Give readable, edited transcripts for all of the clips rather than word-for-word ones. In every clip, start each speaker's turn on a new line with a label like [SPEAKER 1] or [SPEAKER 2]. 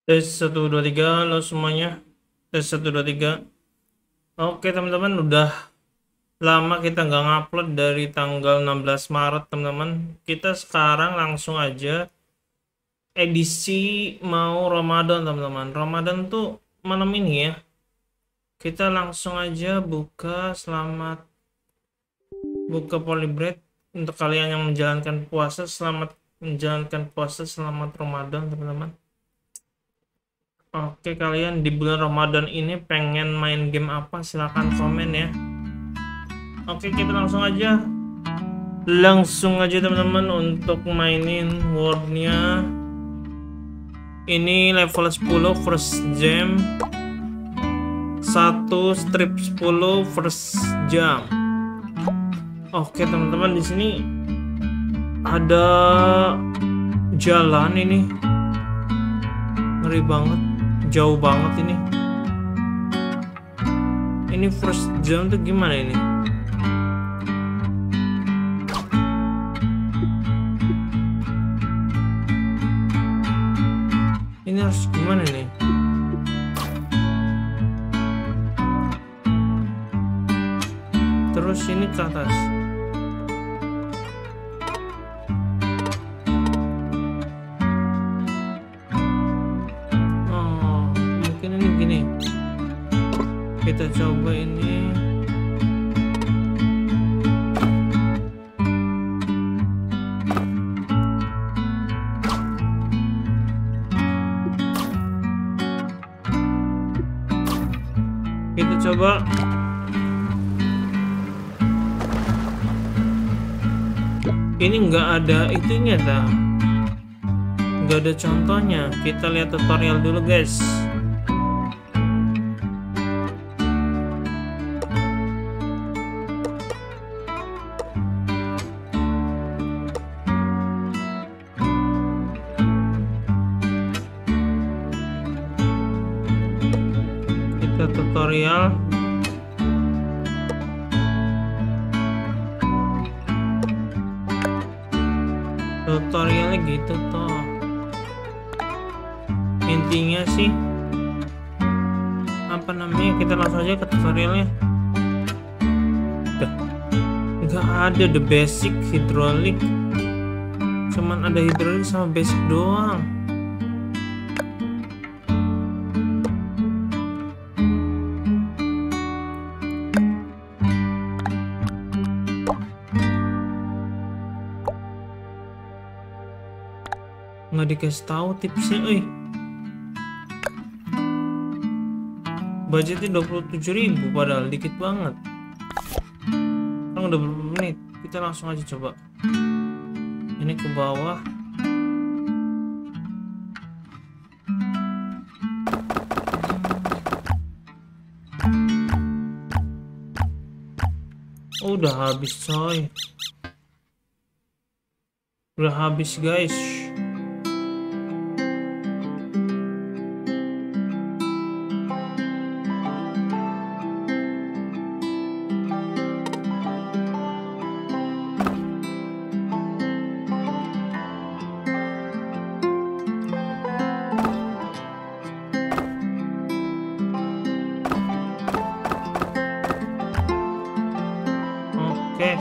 [SPEAKER 1] Tes 1 2 3, halo semuanya. Tes 1 2 3. Oke teman-teman, udah lama kita nggak ngupload dari tanggal 16 Maret teman-teman. Kita sekarang langsung aja edisi mau Ramadan teman-teman. Ramadan tuh malam ini ya. Kita langsung aja buka Polybread untuk kalian yang menjalankan puasa. Selamat menjalankan puasa, selamat Ramadan teman-teman. Oke, kalian di bulan Ramadan ini pengen main game apa? Silahkan komen ya. Oke, kita langsung aja teman-teman untuk mainin wordnya. Ini level 10 first jam, 1 strip 10 first jam. Oke teman-teman, di sini ada jalan ini, ngeri banget, jauh banget ini. Ini first jam tuh gimana ini? Ini harus gimana nih? Terus ini ke atas. Oh, mungkin ini gini. Kita coba ini. Kita coba. Ini nggak ada itunya dah. Nggak ada contohnya. Kita lihat tutorial dulu guys. Kita tutorial. Tutorialnya gitu toh. Intinya sih apa namanya, kita langsung aja ke tutorialnya. Udah, nggak ada the basic hydraulic, cuman ada hydraulic sama basic doang. Nggak dikasih tahu tipsnya, budgetnya 27.000 padahal dikit banget. Sekarang udah berapa menit? Kita langsung aja coba. Ini ke bawah. Oh, udah habis coy. Udah habis guys. Oke.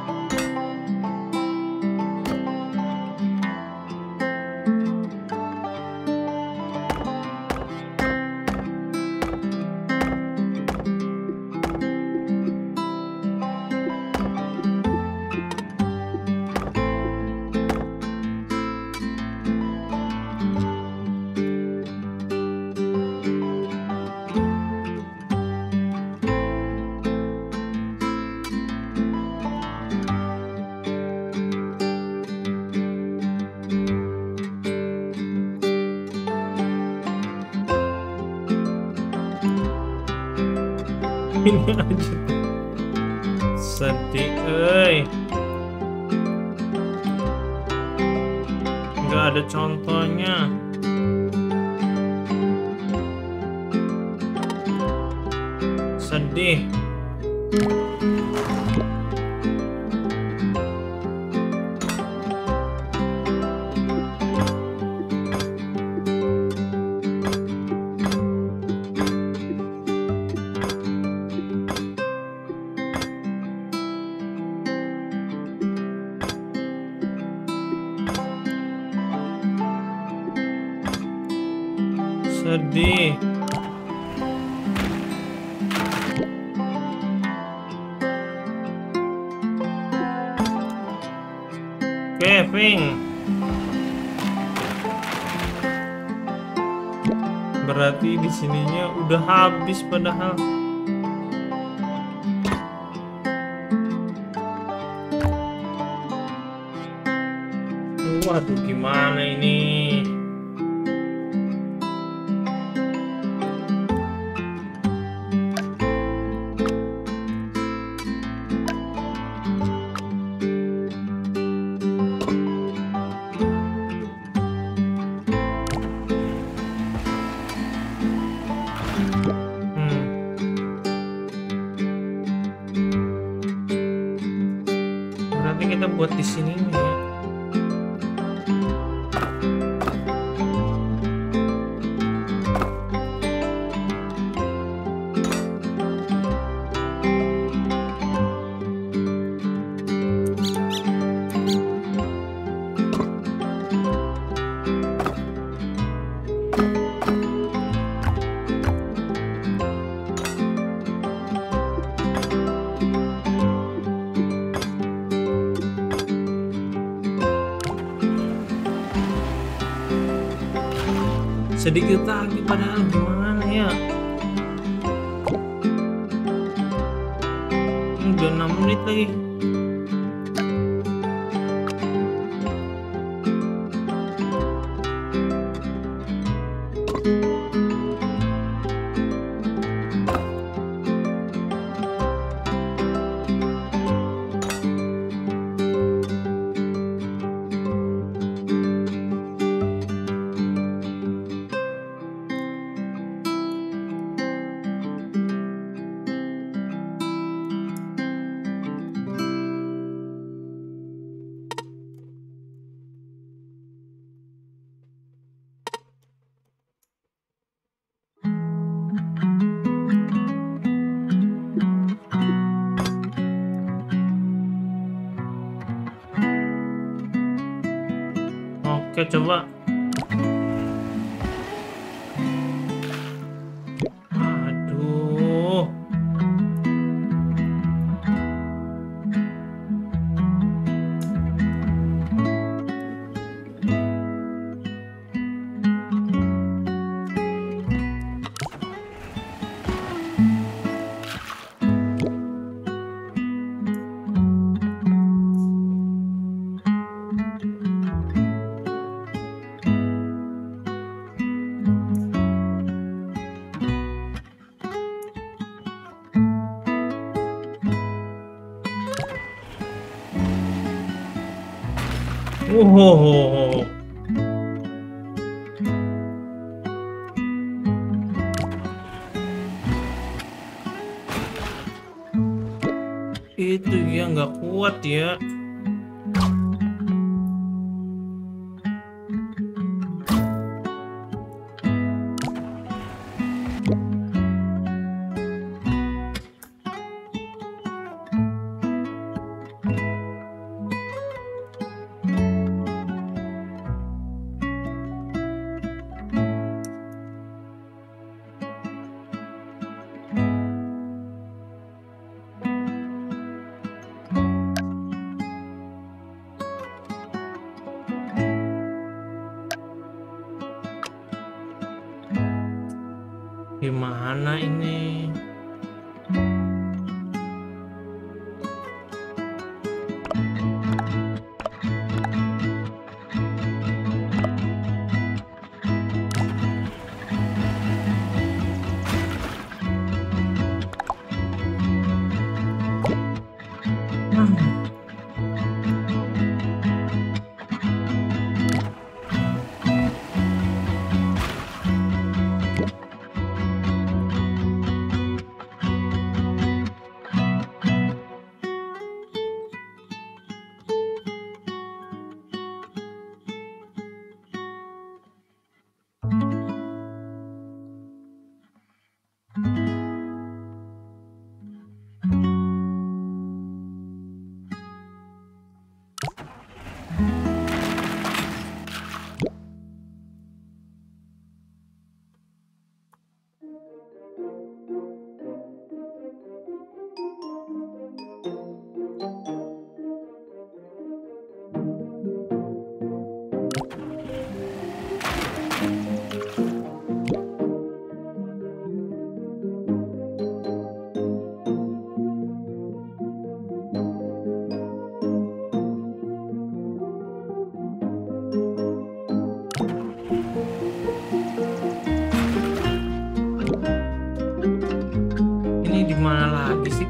[SPEAKER 1] Ini aja sedih, nggak ada contohnya. Sedih. Sedih. Kevin. Berarti di sininya udah habis padahal. Waduh, gimana ini? Berarti kita buat di sini ya. Sedikit lagi padahal, gimana ya? Udah 6 menit lagi. Oke, coba. Aduh. Wow. Itu ya nggak kuat ya. Gimana ini?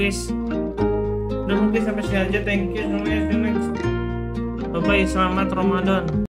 [SPEAKER 1] guys. Udah mungkin sampai sini aja, thank you semuanya, see you next. Bye bye, selamat Ramadan.